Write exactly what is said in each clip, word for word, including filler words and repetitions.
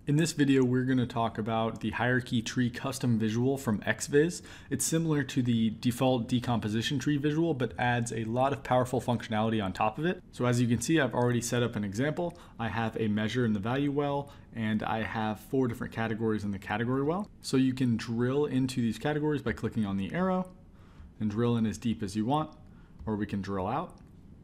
In this video, we're going to talk about the hierarchy tree custom visual from xViz. It's similar to the default decomposition tree visual, but adds a lot of powerful functionality on top of it. So as you can see, I've already set up an example. I have a measure in the value well, and I have four different categories in the category well. So you can drill into these categories by clicking on the arrow and drill in as deep as you want, or we can drill out.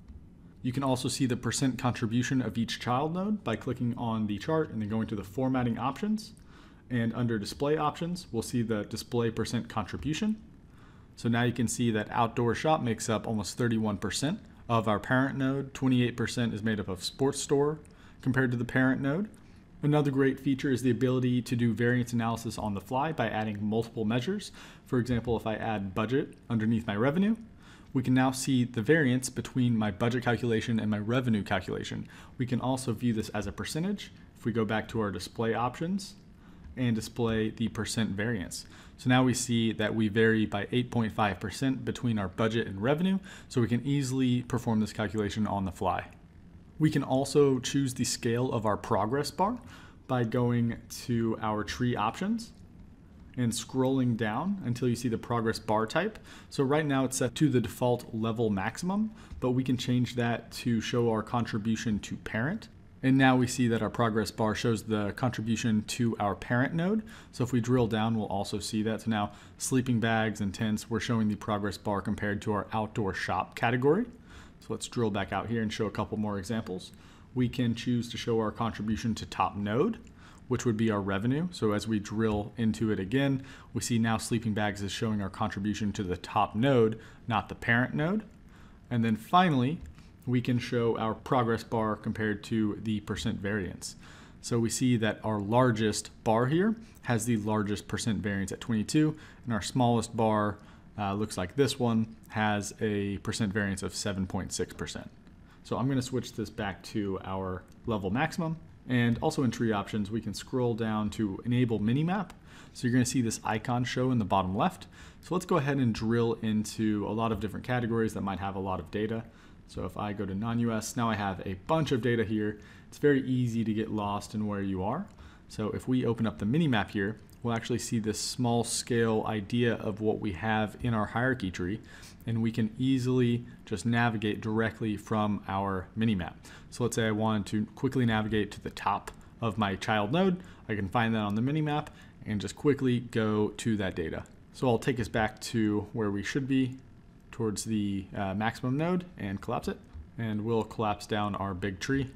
You can also see the percent contribution of each child node by clicking on the chart and then going to the formatting options. And under display options, we'll see the display percent contribution. So now you can see that outdoor shop makes up almost thirty-one percent of our parent node. twenty-eight percent is made up of sports store compared to the parent node. Another great feature is the ability to do variance analysis on the fly by adding multiple measures. For example, if I add budget underneath my revenue, we can now see the variance between my budget calculation and my revenue calculation. We can also view this as a percentage if we go back to our display options and display the percent variance. So now we see that we vary by eight point five percent between our budget and revenue, so we can easily perform this calculation on the fly. We can also choose the scale of our progress bar by going to our tree options and scrolling down until you see the progress bar type. So right now it's set to the default level maximum, but we can change that to show our contribution to parent. And now we see that our progress bar shows the contribution to our parent node. So if we drill down, we'll also see that. So now sleeping bags and tents, we're showing the progress bar compared to our outdoor shop category. So let's drill back out here and show a couple more examples. We can choose to show our contribution to top node, which would be our revenue. So as we drill into it again, we see now sleeping bags is showing our contribution to the top node, not the parent node. And then finally, we can show our progress bar compared to the percent variance. So we see that our largest bar here has the largest percent variance at twenty-two, and our smallest bar uh, looks like this one has a percent variance of seven point six percent. So I'm gonna switch this back to our level maximum. And also in tree options, we can scroll down to enable minimap. So you're going to see this icon show in the bottom left. So let's go ahead and drill into a lot of different categories that might have a lot of data. So if I go to non-U S, now I have a bunch of data here. It's very easy to get lost in where you are. So if we open up the minimap here, we'll actually see this small scale idea of what we have in our hierarchy tree, and we can easily just navigate directly from our minimap. So let's say I wanted to quickly navigate to the top of my child node. I can find that on the minimap and just quickly go to that data. So I'll take us back to where we should be towards the uh, maximum node and collapse it, and we'll collapse down our big tree.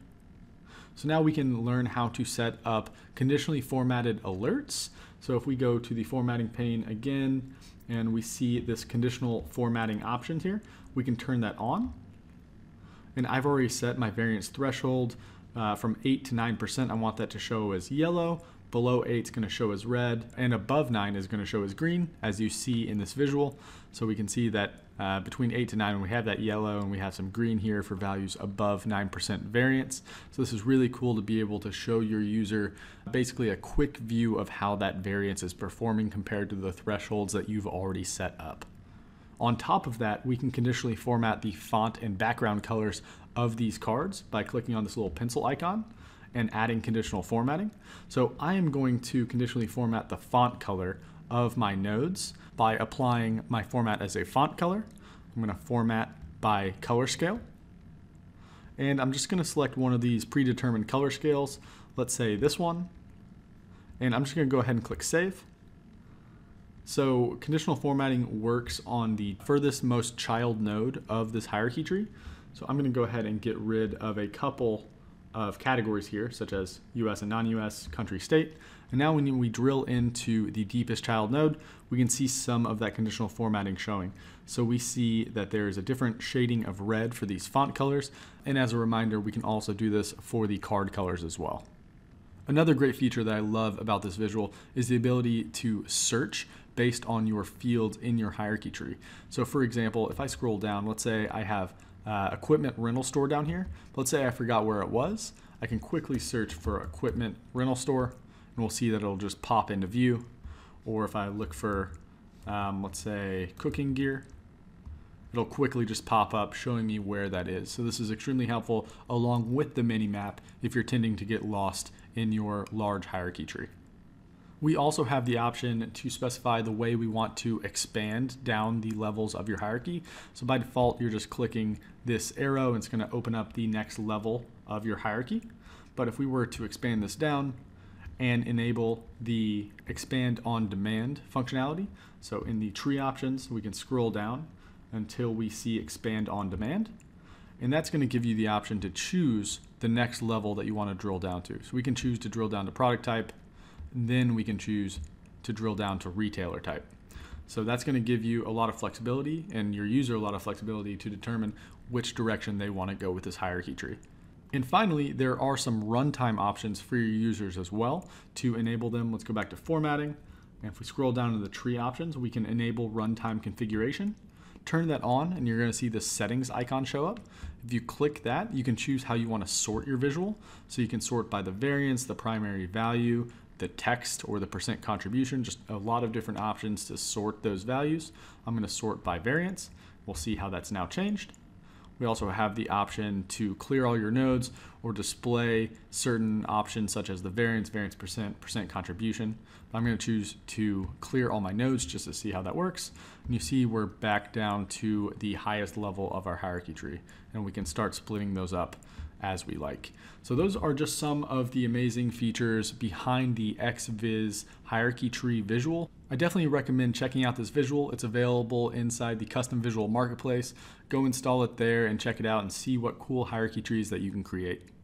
So now we can learn how to set up conditionally formatted alerts. So if we go to the formatting pane again, and we see this conditional formatting option here, we can turn that on. And I've already set my variance threshold uh, from eight to nine percent. I want that to show as yellow. Below eight is going to show as red, and above nine is going to show as green, as you see in this visual. So we can see that uh, between eight to nine, we have that yellow, and we have some green here for values above nine percent variance. So this is really cool to be able to show your user basically a quick view of how that variance is performing compared to the thresholds that you've already set up. On top of that, we can conditionally format the font and background colors of these cards by clicking on this little pencil icon and adding conditional formatting. So I am going to conditionally format the font color of my nodes by applying my format as a font color. I'm going to format by color scale. And I'm just going to select one of these predetermined color scales. Let's say this one. And I'm just going to go ahead and click Save. So conditional formatting works on the furthest most child node of this hierarchy tree. So I'm going to go ahead and get rid of a couple of categories here, such as U S and non-U S, country, state. And now when we drill into the deepest child node, we can see some of that conditional formatting showing. So we see that there is a different shading of red for these font colors. And as a reminder, we can also do this for the card colors as well. Another great feature that I love about this visual is the ability to search based on your fields in your hierarchy tree. So for example, if I scroll down, let's say I have Uh, equipment rental store down here. Let's say I forgot where it was. I can quickly search for equipment rental store, and we'll see that it'll just pop into view. Or if I look for, um, let's say, cooking gear, it'll quickly just pop up showing me where that is. So this is extremely helpful along with the mini map if you're tending to get lost in your large hierarchy tree. We also have the option to specify the way we want to expand down the levels of your hierarchy. So by default, you're just clicking this arrow and it's going to open up the next level of your hierarchy. But if we were to expand this down and enable the expand on demand functionality, so in the tree options, we can scroll down until we see expand on demand. And that's going to give you the option to choose the next level that you want to drill down to. So we can choose to drill down to product type. Then we can choose to drill down to retailer type. So that's going to give you a lot of flexibility and your user a lot of flexibility to determine which direction they want to go with this hierarchy tree. And finally, there are some runtime options for your users as well to enable them. Let's go back to formatting. And if we scroll down to the tree options, we can enable runtime configuration. Turn that on and you're going to see the settings icon show up. If you click that, you can choose how you want to sort your visual. So you can sort by the variance, the primary value, the text, or the percent contribution, just a lot of different options to sort those values. I'm going to sort by variance. We'll see how that's now changed. We also have the option to clear all your nodes or display certain options such as the variance, variance percent, percent contribution. But I'm going to choose to clear all my nodes just to see how that works. And you see we're back down to the highest level of our hierarchy tree, and we can start splitting those up as we like. So those are just some of the amazing features behind the xViz hierarchy tree visual. I definitely recommend checking out this visual. It's available inside the custom visual marketplace. Go install it there and check it out and see what cool hierarchy trees that you can create.